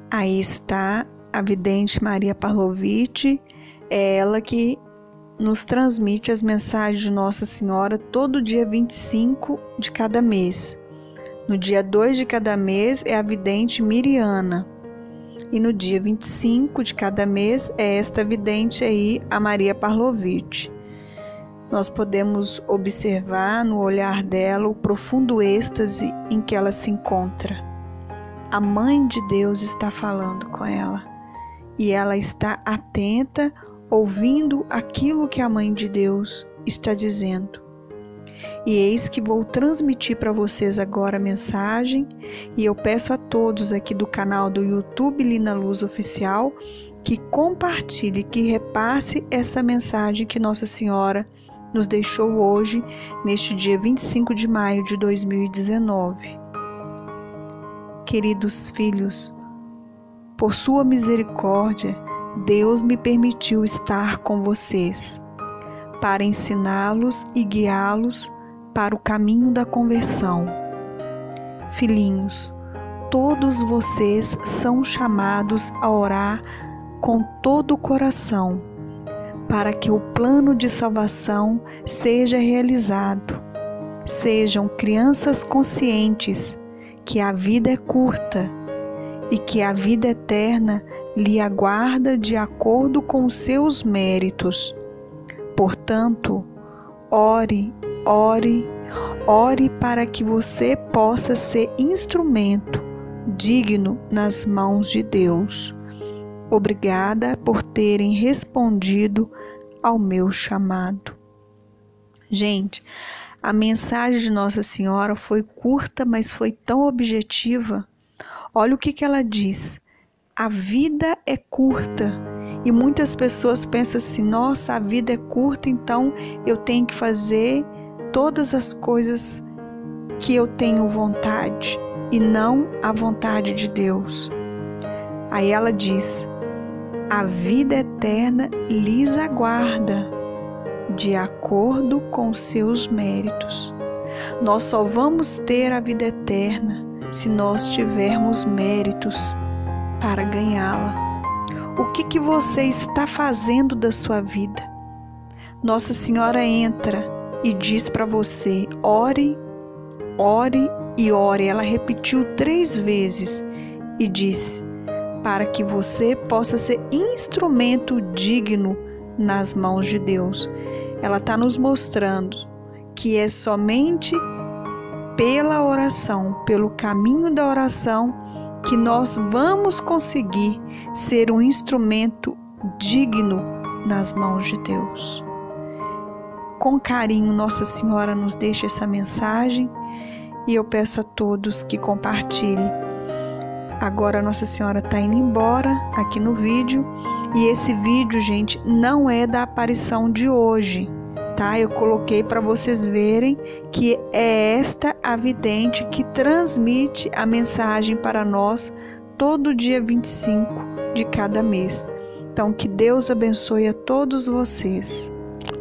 Aí está a vidente Maria Pavlovich, é ela que nos transmite as mensagens de Nossa Senhora todo dia 25 de cada mês. No dia 2 de cada mês é a vidente Miriana. E no dia 25 de cada mês é esta vidente aí, a Maria Pavlovich. Nós podemos observar no olhar dela o profundo êxtase em que ela se encontra. A Mãe de Deus está falando com ela e ela está atenta, ouvindo aquilo que a Mãe de Deus está dizendo. E eis que vou transmitir para vocês agora a mensagem, e eu peço a todos aqui do canal do YouTube Lina Luz Oficial que compartilhe, que repasse essa mensagem que Nossa Senhora nos deixou hoje, neste dia 25 de maio de 2019. Queridos filhos, por sua misericórdia, Deus me permitiu estar com vocês, para ensiná-los e guiá-los para o caminho da conversão. Filhinhos, todos vocês são chamados a orar com todo o coração, para que o plano de salvação seja realizado. Sejam crianças conscientes que a vida é curta e que a vida eterna lhe aguarda de acordo com os seus méritos. Portanto, ore para que você possa ser instrumento digno nas mãos de Deus. Obrigada por terem respondido ao meu chamado. Gente, a mensagem de Nossa Senhora foi curta, mas foi tão objetiva. Olha o que ela diz. A vida é curta. E muitas pessoas pensam assim, nossa, a vida é curta, então eu tenho que fazer todas as coisas que eu tenho vontade e não a vontade de Deus. Aí ela diz, a vida eterna lhes aguarda de acordo com seus méritos. Nós só vamos ter a vida eterna se nós tivermos méritos para ganhá-la. O que você está fazendo da sua vida? Nossa Senhora entra e diz para você, ore e ore. Ela repetiu 3 vezes e disse, para que você possa ser instrumento digno nas mãos de Deus. Ela está nos mostrando que é somente pela oração, pelo caminho da oração, que nós vamos conseguir ser um instrumento digno nas mãos de Deus. Com carinho, Nossa Senhora nos deixa essa mensagem e eu peço a todos que compartilhem. Agora Nossa Senhora está indo embora aqui no vídeo e esse vídeo, gente, não é da aparição de hoje, tá? Eu coloquei para vocês verem que é esta a vidente que transmite a mensagem para nós todo dia 25 de cada mês. Então, que Deus abençoe a todos vocês.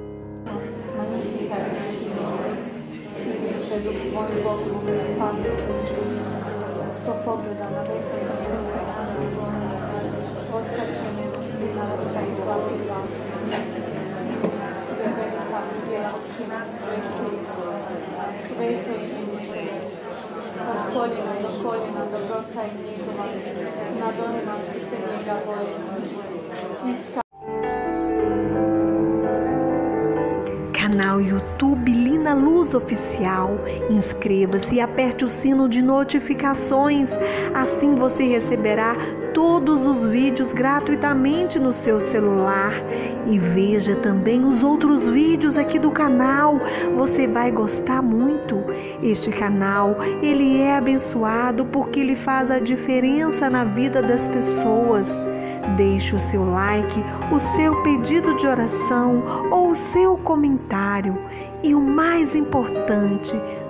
Canal YouTube Lina Luz Oficial. Inscreva-se e aperte o sino de notificações. Assim você receberá todos os vídeos gratuitamente no seu celular. E veja também os outros vídeos aqui do canal. Você vai gostar muito. Este canal, ele é abençoado porque ele faz a diferença na vida das pessoas. Deixe o seu like, o seu pedido de oração ou o seu comentário. E o mais importante,